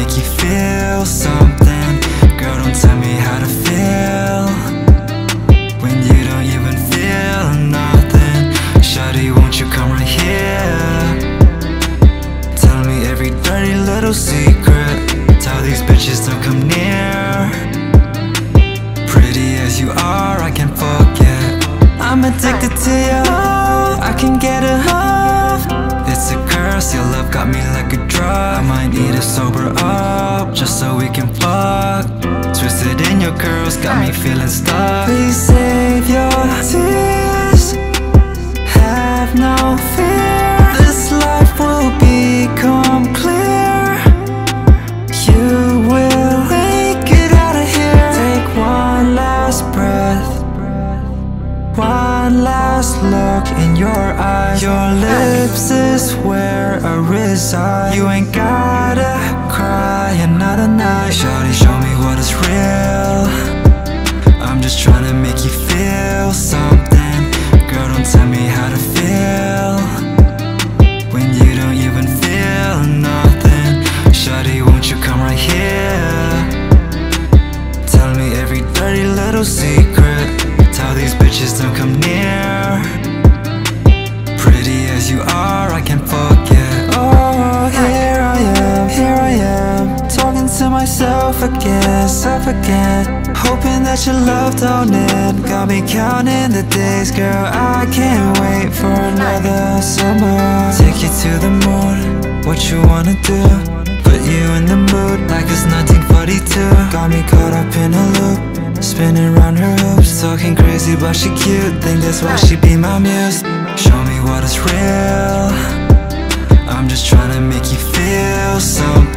make you feel something. Girl, don't tell me how to feel when you don't even feel nothing. Shawty, won't you come right here? Tell me every dirty little secret. Tell these bitches don't come near. Pretty as you are, I can't forget. I'm addicted to you, I can't get enough. It's a curse, your love got me like a drug. I might need to sober up, just so we can fuck. Twisted in your curls, got me feeling stuck. Please save your tears, have no fear. This life will become clear. You will make it out of here. Take one last breath, one last look in your eyes. Your lips is where I reside. You ain't gotta cry another night. Shawty, show me what is real. I'm just trying to make you feel something. Girl, don't tell me how to feel when you don't even feel nothing. Shawty, won't you come right here? Tell me every dirty little secret. Tell these bitches don't come near. Pretty as you are, I can't forget. Oh, here I am, talking to myself again, hoping that your love don't end. Got me counting the days, girl, I can't wait for another summer. Take you to the moon, what you wanna do? Put you in the mood like it's 1942. Got me caught up in a loop, spinning round her hoops, talking crazy but she cute. Think that's why she be my muse. Show me what is real. I'm just trying to make you feel something.